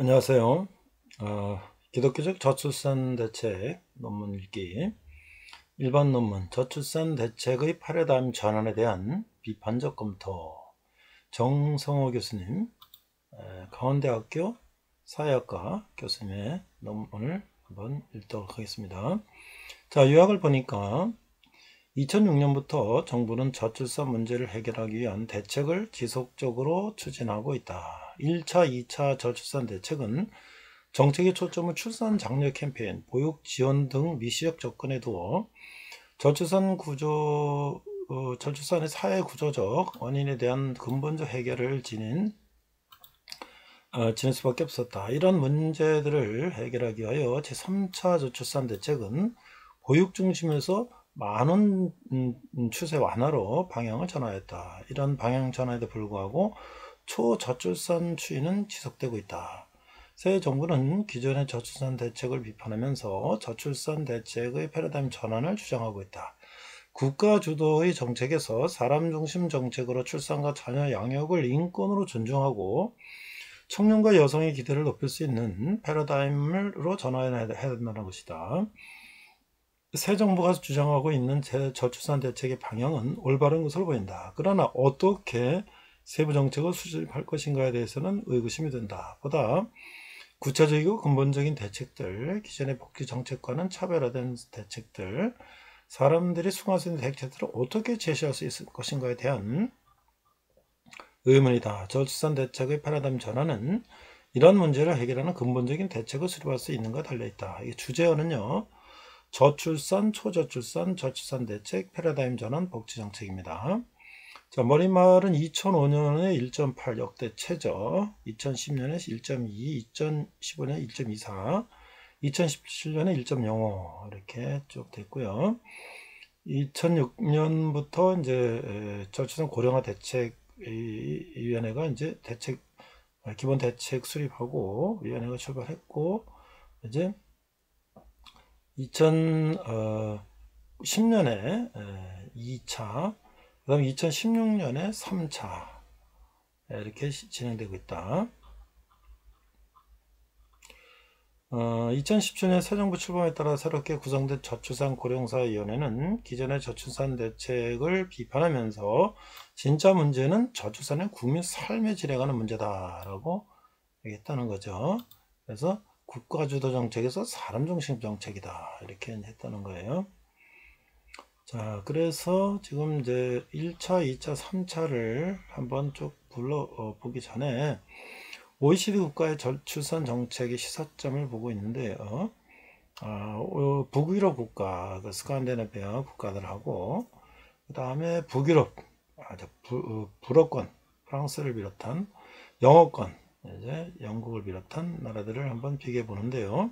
안녕하세요. 기독교적 저출산 대책 논문 읽기 1번 논문 저출산 대책의 패러다임 전환에 대한 비판적 검토 정성호 교수님 강원대학교 사회학과 교수님의 논문을 한번 읽도록 하겠습니다. 자, 요약을 보니까 2006년부터 정부는 저출산 문제를 해결하기 위한 대책을 지속적으로 추진하고 있다. 1차, 2차 저출산 대책은 정책의 초점을 출산 장려 캠페인, 보육 지원 등 미시적 접근에 두어 저출산의 사회 구조적 원인에 대한 근본적 해결을 지닌 수밖에 없었다. 이런 문제들을 해결하기 위하여 제3차 저출산 대책은 보육 중심에서 많은 추세 완화로 방향을 전환했다. 이런 방향 전환에도 불구하고 초저출산 추이는 지속되고 있다. 새 정부는 기존의 저출산 대책을 비판하면서 저출산 대책의 패러다임 전환을 주장하고 있다. 국가 주도의 정책에서 사람 중심 정책으로 출산과 자녀 양육을 인권으로 존중하고 청년과 여성의 기대를 높일 수 있는 패러다임으로 전환해야 된다는 것이다. 새 정부가 주장하고 있는 저출산 대책의 방향은 올바른 것으로 보인다. 그러나 어떻게 세부 정책을 수립할 것인가에 대해서는 의구심이 든다. 보다 구체적이고 근본적인 대책들, 기존의 복지 정책과는 차별화된 대책들, 사람들이 수긍할 수 있는 대책들을 어떻게 제시할 수 있을 것인가에 대한 의문이다. 저출산 대책의 패러다임 전환은 이런 문제를 해결하는 근본적인 대책을 수립할 수 있는가 달려있다. 이 주제어는요. 저출산, 초저출산, 저출산 대책, 패러다임 전환, 복지 정책입니다. 자, 머릿말은 2005년에 1.8 역대 최저, 2010년에 1.2, 2015년에 1.24, 2017년에 1.05 이렇게 쭉 됐고요. 2006년부터 이제 저출산 고령화 대책 위원회가 이제 기본 대책 수립하고 위원회가 출발했고 이제 2010년에 2차, 그 다음 2016년에 3차 이렇게 진행되고 있다. 2017년 새 정부 출범에 따라 새롭게 구성된 저출산 고령사위원회는 기존의 저출산 대책을 비판하면서 진짜 문제는 저출산의 국민 삶의 질에 관한 문제다라고 얘기했다는 거죠. 그래서 국가주도 정책에서 사람 중심 정책이다 이렇게 했다는 거예요. 자, 그래서 지금 이제 1차, 2차, 3차를 한번 쭉 보기 전에 OECD 국가의 저출산 정책의 시사점을 보고 있는데요. 북유럽 국가, 스칸디네비아 국가들하고 그 다음에 북유럽, 불어권, 프랑스를 비롯한 영어권, 이제 영국을 비롯한 나라들을 한번 비교해 보는데요.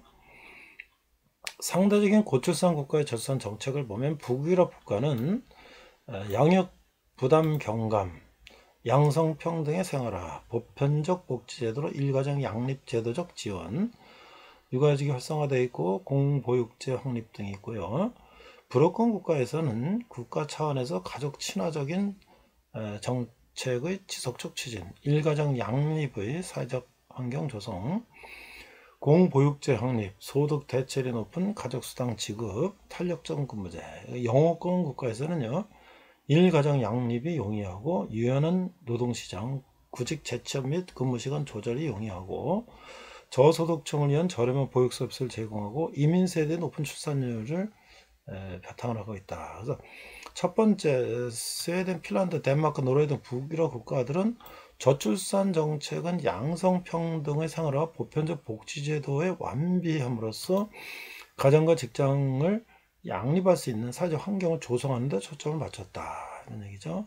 상대적인 고출산 국가의 저출산 정책을 보면 북유럽 국가는 양육 부담 경감, 양성평등의 생활화, 보편적 복지제도로 일가정 양립제도적 지원, 육아휴직이 활성화되어 있고 공보육제 확립 등이 있고요. 불어권 국가에서는 국가 차원에서 가족 친화적인 정책의 지속적 추진, 일가정 양립의 사회적 환경 조성, 공보육제 확립, 소득 대체율이 높은 가족수당 지급, 탄력적 근무제. 영어권 국가에서는요. 일가정 양립이 용이하고 유연한 노동시장, 구직 재취업 및 근무시간 조절이 용이하고 저소득층을 위한 저렴한 보육 서비스를 제공하고 이민 세대의 높은 출산율을 바탕으로 하고 있다. 그래서 첫 번째 스웨덴, 핀란드, 덴마크, 노르웨이 등 북유럽 국가들은 저출산 정책은 양성평등의 생활화, 보편적 복지제도의 완비함으로써 가정과 직장을 양립할 수 있는 사회적 환경을 조성하는 데 초점을 맞췄다. 이런 얘기죠.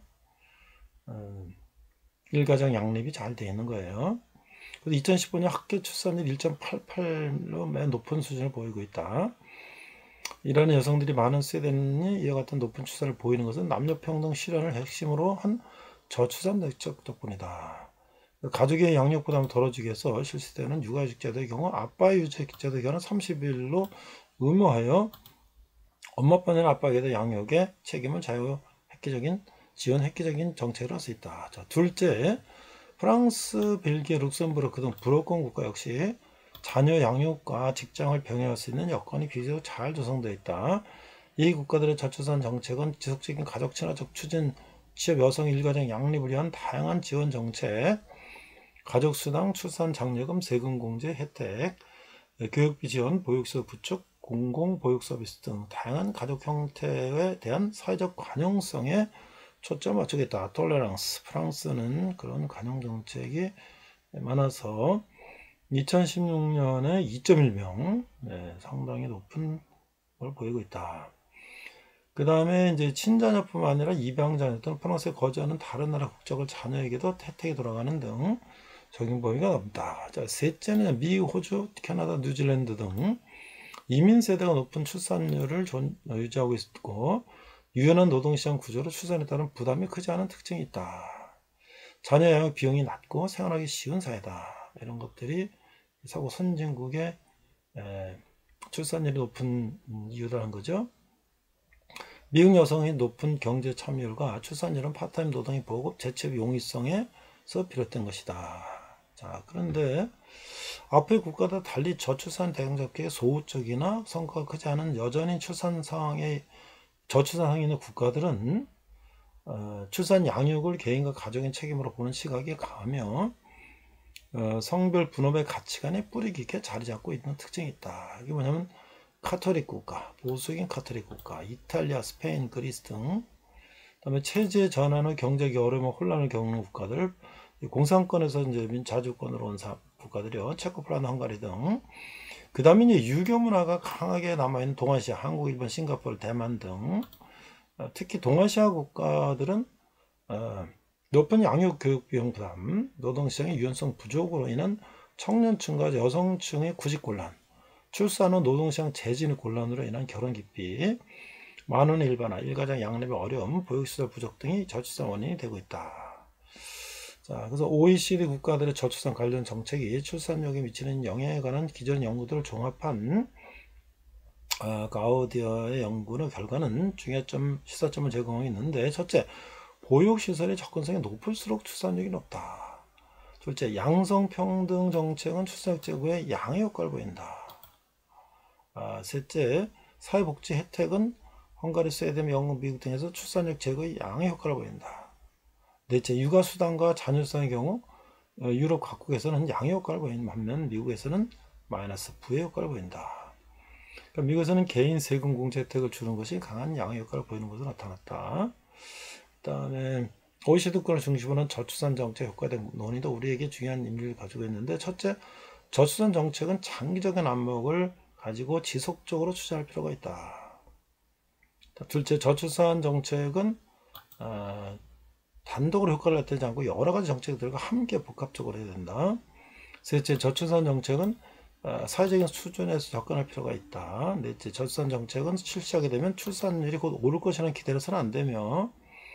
일가정 양립이 잘 되어 있는 거예요. 그래서 2015년 학교 출산율 1.88로 매우 높은 수준을 보이고 있다. 이러한 여성들이 많은 스웨덴이 이와 같은 높은 출산을 보이는 것은 남녀평등 실현을 핵심으로 한 저출산 대책 덕분이다. 가족의 양육 부담을 덜어주기 위해서 실시되는 육아휴직 제도의 경우 아빠의 휴직 제도의 경우 30일로 의무하여 엄마 아빠는 아빠에게 대한 양육의 책임을 지원 획기적인 정책을 할 수 있다. 자, 둘째, 프랑스, 벨기에, 룩셈부르크 등 불어권 국가 역시 자녀 양육과 직장을 병행할 수 있는 여건이 비교적 잘 조성되어 있다. 이 국가들의 저출산 정책은 지속적인 가족 친화적 추진, 취업 여성 일가정 양립을 위한 다양한 지원 정책, 가족수당, 출산 장려금, 세금 공제 혜택, 교육비 지원, 보육소 구축, 공공보육 서비스 등 다양한 가족 형태에 대한 사회적 관용성에 초점 맞추겠다. 톨레랑스. 프랑스는 그런 관용 정책이 많아서 2016년에 2.1명, 상당히 높은 걸 보이고 있다. 그 다음에 이제 친자녀뿐만 아니라 입양자녀 또는 프랑스에 거주하는 다른 나라 국적을 자녀에게도 혜택이 돌아가는 등 적용 범위가 넓다. 자, 셋째는 미국, 호주, 캐나다, 뉴질랜드 등 이민 세대가 높은 출산율을 유지하고 있고 유연한 노동시장 구조로 출산에 따른 부담이 크지 않은 특징이 있다. 자녀 양육 비용이 낮고 생활하기 쉬운 사회다. 이런 것들이 사고 선진국의 출산율이 높은 이유라는 거죠. 미국 여성의 높은 경제 참여율과 출산율은 파트타임 노동의 보급, 재취업 용이성에서 비롯된 것이다. 자, 그런데 앞의 국가들 달리 저출산 대응적격의 소극적이나 성과가 크지 않은 여전히 저출산 상황에 있는 국가들은 출산 양육을 개인과 가정의 책임으로 보는 시각이 강하며 성별 분업의 가치관에 뿌리 깊게 자리 잡고 있는 특징이 있다. 이게 뭐냐면 카톨릭 국가, 보수적인 카톨릭 국가, 이탈리아, 스페인, 그리스 등, 그다음에 체제 전환 후 경제적 어려움과 혼란을 겪는 국가들, 공산권에서 이제 민자주권으로 온 국가들이요, 체코, 폴란드, 헝가리 등. 그다음에 이제 유교 문화가 강하게 남아있는 동아시아, 한국, 일본, 싱가포르, 대만 등, 특히 동아시아 국가들은 높은 양육 교육 비용 부담, 노동시장의 유연성 부족으로 인한 청년층과 여성층의 구직 곤란, 출산 후 노동시장 재진입 곤란으로 인한 결혼 기피, 만원 일반화, 일가정 양립의 어려움, 보육시설 부족 등이 저출산 원인이 되고 있다. 자, 그래서 OECD 국가들의 저출산 관련 정책이 출산력에 미치는 영향에 관한 기존 연구들을 종합한 가우디어의 연구는 결과는 중요점, 시사점을 제공하고 있는데, 첫째, 보육시설의 접근성이 높을수록 출산력이 높다. 둘째, 양성평등 정책은 출산력 제고에 양의 효과를 보인다. 셋째, 사회복지 혜택은 헝가리, 스웨덴, 영국, 미국 등에서 출산력 제고의 양의 효과를 보인다. 넷째, 육아수당과 자녀수당의 경우 유럽 각국에서는 양의 효과를 보이는 반면 미국에서는 마이너스 부의 효과를 보인다. 그러니까 미국에서는 개인 세금 공제 혜택을 주는 것이 강한 양의 효과를 보이는 것으로 나타났다. 그 다음에 OECD 국가를 중심으로 한 저출산 정책 효과에 대한 논의도 우리에게 중요한 의미를 가지고 있는데, 첫째, 저출산 정책은 장기적인 안목을 가지고 지속적으로 추진할 필요가 있다. 둘째, 저출산 정책은 단독으로 효과를 나타내지 않고 여러 가지 정책들과 함께 복합적으로 해야 된다. 셋째, 저출산 정책은 사회적인 수준에서 접근할 필요가 있다. 넷째, 저출산 정책은 실시하게 되면 출산율이 곧 오를 것이라는 기대를 해서는 안 되며,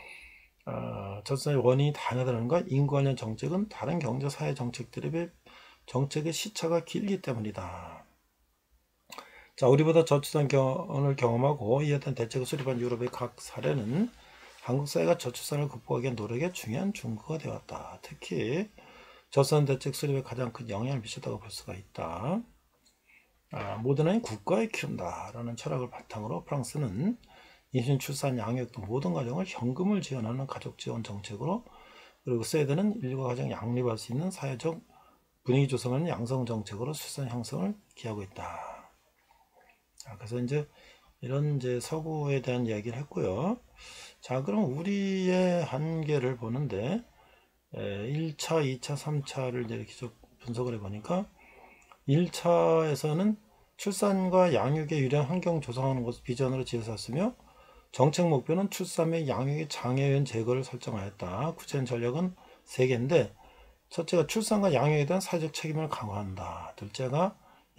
저출산의 원인이 다양하다는 것, 인구 관련 정책은 다른 경제 사회 정책들에 비해 정책의 시차가 길기 때문이다. 자, 우리보다 저출산을 경험하고 이에 대한 대책을 수립한 유럽의 각 사례는 한국 사회가 저출산을 극복하기 위한 노력에 중요한 중구가 되었다. 특히 저출산 대책 수립에 가장 큰 영향을 미쳤다고 볼 수가 있다. 모든 아이는 국가에 키운다라는 철학을 바탕으로 프랑스는 임신, 출산, 양육 등 모든 가정을 현금을 지원하는 가족 지원 정책으로, 그리고 스웨덴은 일과 가정 양립할 수 있는 사회적 분위기 조성하는 양성 정책으로 출산 형성을 기하고 있다. 그래서 이제 이런 이제 서구에 대한 이야기를 했고요. 자, 그럼 우리의 한계를 보는데 1차, 2차, 3차를 이렇게 쭉 분석을 해보니까 1차에서는 출산과 양육에 유리한 환경 조성하는 것을 비전으로 지어졌으며 정책 목표는 출산 및 양육의 장애인 제거를 설정하였다. 구체적인 전략은 3개인데, 첫째가 출산과 양육에 대한 사회적 책임을 강화한다. 둘째가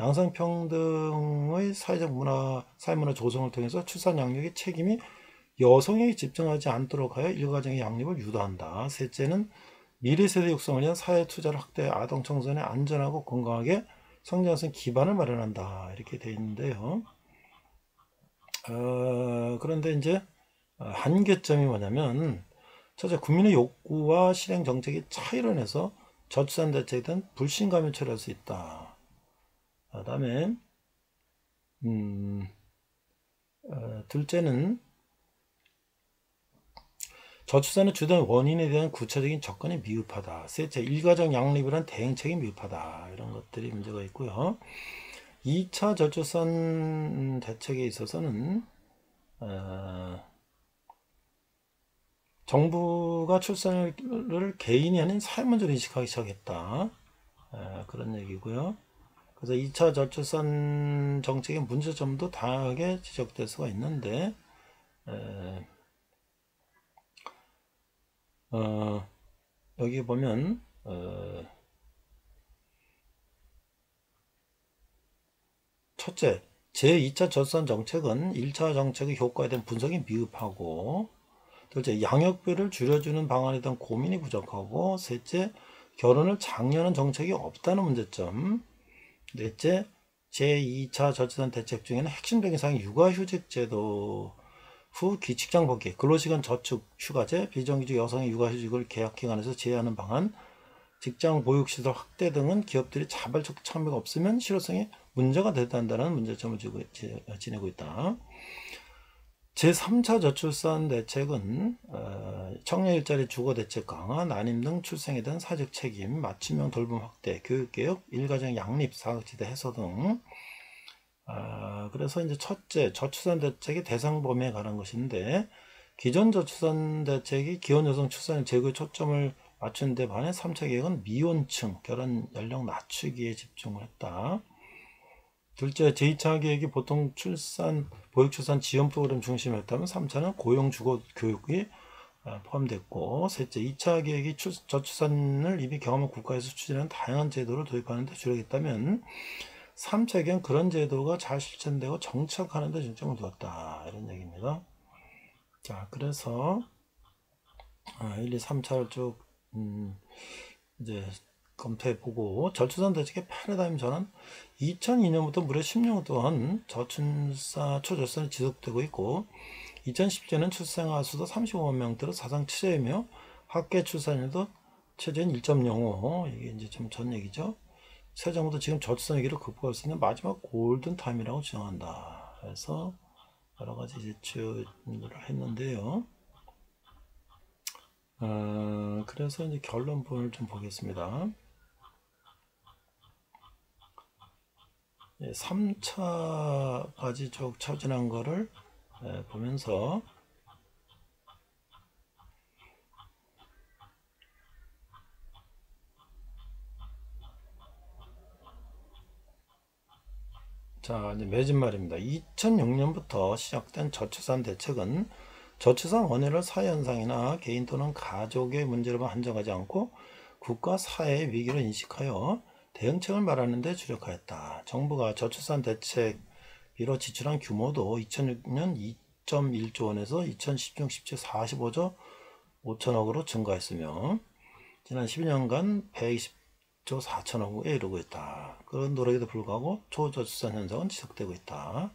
양성평등의 사회문화 조성을 통해서 출산 양육의 책임이 여성에게 집중하지 않도록 하여 일가정의 양립을 유도한다. 셋째는 미래세대 육성을 위한 사회 투자를 확대해 아동 청소년의 안전하고 건강하게 성장할 수 있는 기반을 마련한다. 이렇게 되어 있는데요. 그런데 이제 한계점이 뭐냐면, 첫째, 국민의 욕구와 실행 정책의 차이로 인해서 저출산 대책에 대한 불신감을 초래할 수 있다. 그 다음에 둘째는 저출산의 주된 원인에 대한 구체적인 접근이 미흡하다. 셋째, 일가정 양립이란 대응책이 미흡하다. 이런 것들이 문제가 있고요. 2차 저출산 대책에 있어서는 정부가 출산을 개인이 아닌 사회문제로 인식하기 시작했다. 그런 얘기고요. 그래서 2차 저출산 정책의 문제점도 다양하게 지적될 수가 있는데 여기 보면 첫째, 제2차 저출산 정책은 1차 정책의 효과에 대한 분석이 미흡하고, 둘째, 양육비를 줄여주는 방안에 대한 고민이 부족하고, 셋째, 결혼을 장려하는 정책이 없다는 문제점, 넷째, 제2차 저출산 대책 중에는 핵심적인 사항이 육아휴직 제도 후 직장 복귀, 근로시간 저축 휴가제, 비정규직 여성의 육아휴직을 계약기간에서 제외하는 방안, 직장 보육시설 확대 등은 기업들이 자발적 참여가 없으면 실효성에 문제가 된다는 문제점을 지니고 있다. 제3차 저출산 대책은 청년 일자리 주거 대책 강화, 난임 등 출생에 대한 사회적 책임, 맞춤형 돌봄 확대, 교육개혁, 일가정 양립, 사각지대 해소 등. 그래서 이제 첫째, 저출산 대책의 대상 범위에 관한 것인데, 기존 저출산 대책이 기혼 여성 출산 제고에 초점을 맞춘 데 반해 3차 계획은 미혼층 결혼 연령 낮추기에 집중을 했다. 둘째, 제2차 계획이 보통 출산, 보육출산 지원 프로그램 중심이었다면 3차는 고용 주거 교육이 포함됐고, 셋째, 2차 계획이 저출산을 이미 경험한 국가에서 추진하는 다양한 제도를 도입하는 데 주력했다면 3차 계획은 그런 제도가 잘 실천되고 정착하는 데 중점을 두었다. 이런 얘기입니다. 자, 그래서 1, 2, 3차를 쭉 이제 검토해보고, 저출산 대책의 패러다임 전환. 2002년부터 무려 10년 동안 초저출산이 지속되고 있고, 2010년은 출생아 수도 35만 명대로 사상 최저이며 합계 출산율도 최저인 1.05. 이게 이제 좀 전 얘기죠. 새 정부도 지금 저출산 위기를 극복할 수 있는 마지막 골든 타임이라고 주장한다. 그래서 여러 가지 제출을 했는데요. 그래서 이제 결론본을 좀 보겠습니다. 3차까지 쭉 처진한 거를 보면서 자, 이제 맺은 말입니다. 2006년부터 시작된 저출산 대책은 저출산 원인을 사회현상이나 개인 또는 가족의 문제로만 한정하지 않고 국가 사회의 위기를 인식하여 대응책을 마련하는 데 주력하였다. 정부가 저출산 대책비로 지출한 규모도 2006년 2.1조 원에서 2016, 17, 45조 5천억으로 증가했으며 지난 12년간 120조 4천억에 이르고 있다. 그런 노력에도 불구하고 초저출산 현상은 지속되고 있다.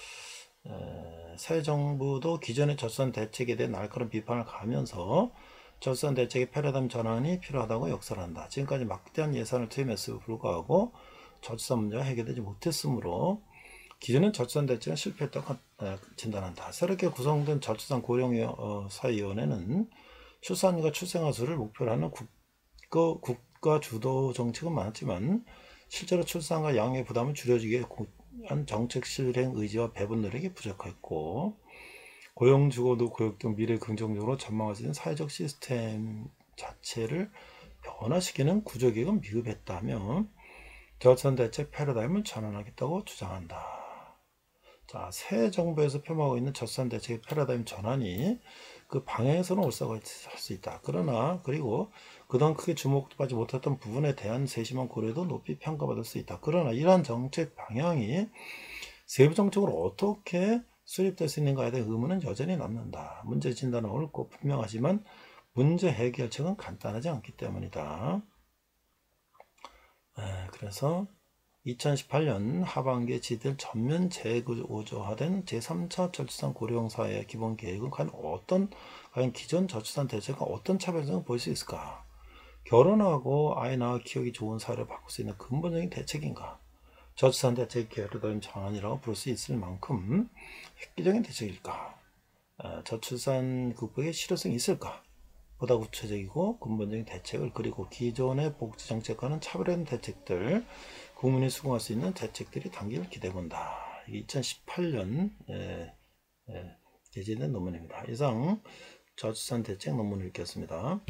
새 정부도 기존의 저출산 대책에 대해 날카로운 비판을 가하면서 저출산 대책의 패러다임 전환이 필요하다고 역설한다. 지금까지 막대한 예산을 투입했음에도 불구하고 저출산 문제가 해결되지 못했으므로 기존의 저출산 대책은 실패했다고 진단한다. 새롭게 구성된 저출산 고령사회위원회는 출산과 출생아 수를 목표로 하는 국가 주도 정책은 많았지만 실제로 출산과 양육의 부담을 줄여주기 위한 정책 실행 의지와 배분 노력이 부족했고, 고용 주거도 교육 등 미래 긍정적으로 전망할 수 있는 사회적 시스템 자체를 변화시키는 구조개혁은 미흡했다며 저출산 대책 패러다임을 전환하겠다고 주장한다. 자, 새 정부에서 폄하하고 있는 저출산 대책의 패러다임 전환이 그 방향에서는 옳다고 할 수 있다. 그러나 그리고 그동안 크게 주목받지 못했던 부분에 대한 세심한 고려도 높이 평가받을 수 있다. 그러나 이러한 정책 방향이 세부 정책으로 어떻게 수립될 수 있는가에 대한 의문은 여전히 남는다. 문제 진단은 옳고 분명하지만 문제 해결책은 간단하지 않기 때문이다. 그래서 2018년 하반기에 지들 전면 재구조화된 제3차 저출산 고령 사회 기본 계획은 과연 기존 저출산 대책과 어떤 차별성을 보일 수 있을까? 결혼하고 아이 낳아 키우기 좋은 사회를 바꿀 수 있는 근본적인 대책인가? 저출산 대책 게으름 전환이라고 부를 수 있을 만큼 획기적인 대책일까? 저출산 극복에 실효성이 있을까? 보다 구체적이고 근본적인 대책을, 그리고 기존의 복지 정책과는 차별화된 대책들, 국민이 수긍할 수 있는 대책들이 담길 기대해본다. 2018년 게재된 논문입니다. 이상 저출산 대책 논문을 읽겠습니다.